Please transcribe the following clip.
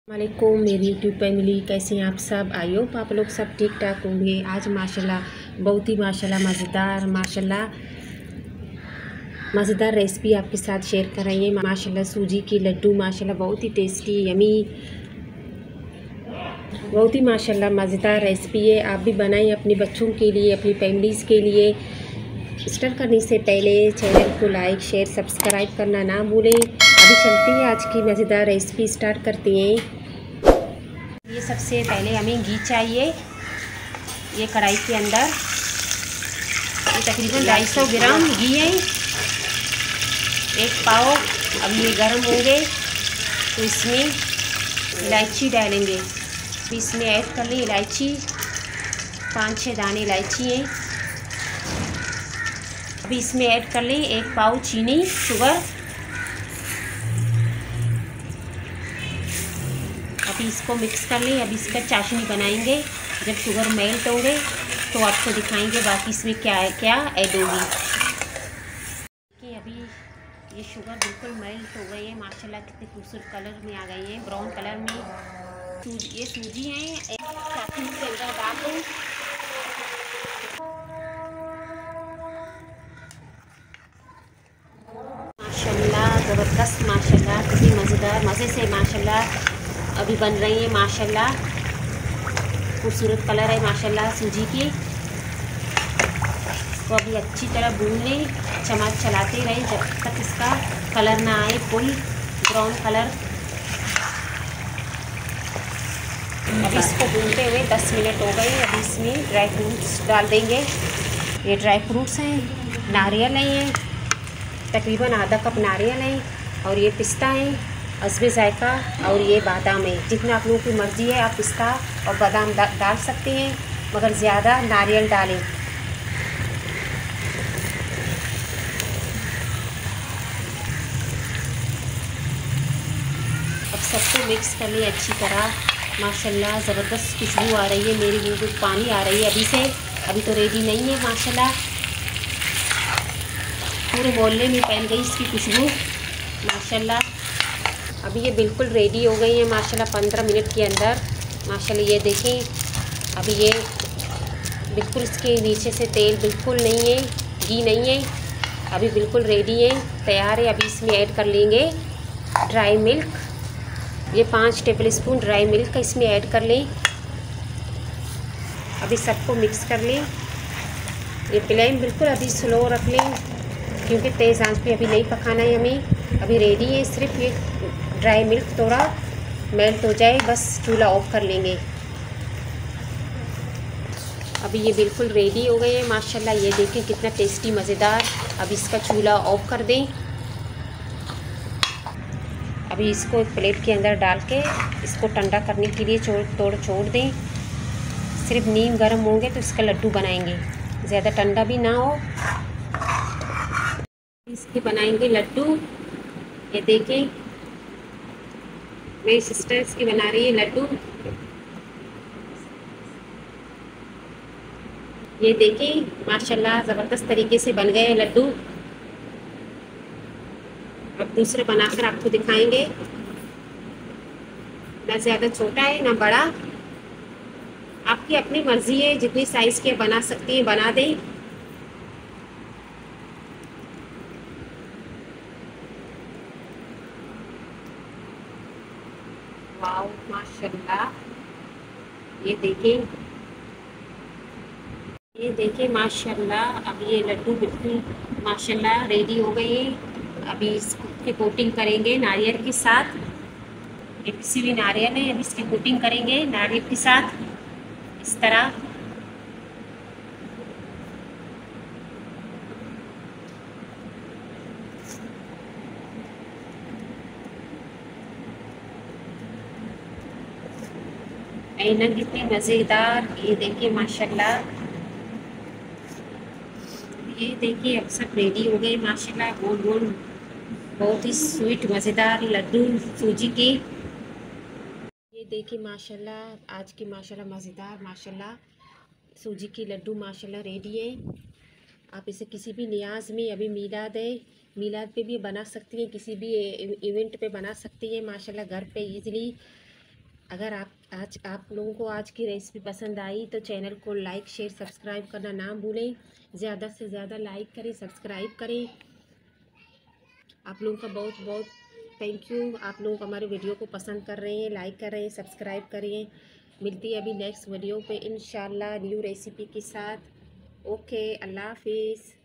वालेकुम मेरी YouTube family, कैसे हैं आप सब। आई होप आप लोग सब ठीक ठाक होंगे। आज माशाल्लाह बहुत ही मज़ेदार रेसिपी आपके साथ शेयर कर रही है। माशाल्लाह सूजी की लड्डू माशाल्लाह बहुत ही टेस्टी यमी, बहुत ही माशाल्लाह मज़ेदार रेसिपी है। आप भी बनाएं अपने बच्चों के लिए, अपनी फैमिलीज़ के लिए। स्टार्ट करने से पहले चैनल को लाइक शेयर सब्सक्राइब करना ना भूलें। अभी चलते हैं, आज की मज़ेदार रेसिपी स्टार्ट करते हैं। ये सबसे पहले हमें घी चाहिए। ये कढ़ाई के अंदर ये तकरीबन 250 ग्राम घी है, एक पाव। अब ये गर्म होंगे तो इसमें इलायची डालेंगे। तो इसमें ऐड कर लें इलायची, 5-6 दाने इलायची हैं। अभी इसमें ऐड कर लें 1 पाव चीनी, शुगर। अभी इसको मिक्स कर लें। अभी इसका चाशनी बनाएंगे। जब शुगर मेल्ट होंगे तो आपको दिखाएंगे बाकी इसमें क्या ऐड होगी। कि अभी ये शुगर बिल्कुल मेल्ट हो गई है माशाल्लाह, कितने खूबसूरत कलर में आ गई है, ब्राउन कलर में। ये सूजी है, एक चाशनी के अंदर डाल दो। माशाल्लाह ज़बरदस्त, माशाल्लाह कितनी मज़ेदार, मज़े से माशाल्लाह अभी बन रही है। माशाल्लाह खूबसूरत कलर है माशाल्लाह सूजी की। तो अभी अच्छी तरह भून लें, चम्मच चलाते रहें जब तक इसका कलर ना आए फुल ब्राउन कलर। अभी इसको भूनते हुए 10 मिनट हो गए। अभी इसमें ड्राई फ्रूट्स डाल देंगे। ये ड्राई फ्रूट्स हैं, नारियल है, ये तकरीबन आधा कप नारियल है, और ये पिस्ता है, अज़्बे ज़ायक़ा, और ये बादाम है। जितना आप लोगों की मर्ज़ी है आप पिस्ता और बादाम डाल सकते हैं, मगर ज़्यादा नारियल डालें। अब सबको मिक्स कर लें अच्छी तरह। माशाल्लाह ज़बरदस्त खुशबू आ रही है, मेरी मुँह में पानी आ रही है अभी से। अभी तो रेडी नहीं है माशाल्लाह, पूरे मोहल्ले में फैल गई इसकी खुशबू माशाल्लाह। अभी ये बिल्कुल रेडी हो गई है माशाल्लाह 15 मिनट के अंदर। माशाल्लाह ये देखें, अभी ये बिल्कुल इसके नीचे से तेल बिल्कुल नहीं है, घी नहीं है। अभी बिल्कुल रेडी है, तैयार है। अभी इसमें ऐड कर लेंगे ड्राई मिल्क। ये 5 टेबल स्पून ड्राई मिल्क इसमें ऐड कर लें। अभी सबको मिक्स कर लें। ये फ्लेम बिल्कुल अभी स्लो रख लें, क्योंकि तेज़ आंच पे अभी नहीं पकाना है हमें। अभी रेडी है, सिर्फ ये ड्राई मिल्क थोड़ा मेल्ट हो जाए बस चूल्हा ऑफ कर लेंगे। अभी ये बिल्कुल रेडी हो गए हैं माशाल्लाह, ये देखें कितना टेस्टी मज़ेदार। अब इसका चूल्हा ऑफ कर दें। अभी इसको एक प्लेट के अंदर डाल के इसको ठंडा करने के लिए छोड़ दें। सिर्फ नीम गर्म होंगे तो इसका लड्डू बनाएंगे, ज़्यादा ठंडा भी ना हो। इसके बनाएंगे लड्डू। ये देखें मेरी सिस्टर इसकी बना रही है लड्डू। ये देखें माशाल्लाह ज़बरदस्त तरीके से बन गए लड्डू। अब दूसरे बनाकर आपको दिखाएंगे। ना ज़्यादा छोटा है ना बड़ा, आपकी अपनी मर्ज़ी है, जितनी साइज़ के बना सकती हैं बना दें। वाओ माशाल्लाह, ये देखें माशाल्लाह। अब ये लड्डू बिल्कुल माशाल्लाह रेडी हो गए हैं। अभी इसकी कोटिंग करेंगे नारियल के साथ। ये पिसी हुई नारियल है, अभी इसकी कोटिंग करेंगे नारियल के साथ इस तरह। ऐनक कितने मज़ेदार, ये देखिए माशाल्लाह। ये देखिए अब सब रेडी हो गए माशाल्लाह, गोल गोल बहुत ही स्वीट मज़ेदार लड्डू सूजी के। ये देखिए माशाल्लाह आज की माशाल्लाह मज़ेदार माशाल्लाह सूजी की लड्डू माशाल्लाह रेडी है। आप इसे किसी भी नियाज़ में, अभी मीलाद है, मीलाद पे भी बना सकती हैं, किसी भी इवेंट पे बना सकती हैं माशाल्लाह, घर पे इजीली अगर आप लोगों को आज की रेसिपी पसंद आई तो चैनल को लाइक शेयर सब्सक्राइब करना ना भूलें। ज़्यादा से ज़्यादा लाइक करें, सब्सक्राइब करें। आप लोगों का बहुत बहुत थैंक यू। आप लोग हमारे वीडियो को पसंद कर रहे हैं, लाइक कर रहे हैं, सब्सक्राइब करिए। मिलती है अभी नेक्स्ट वीडियो पे इंशाल्लाह न्यू रेसिपी के साथ। ओके, अल्लाह हाफिज़।